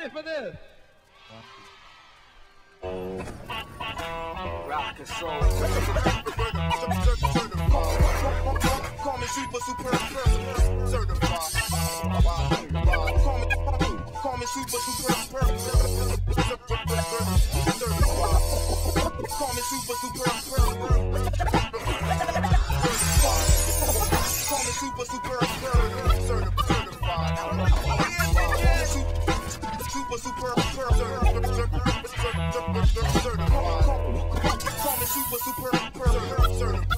ready for this? Rock and soul. Call me super certified. Call me super certified. Call me super certified. Call me super certified. Super certified. Call me super certified.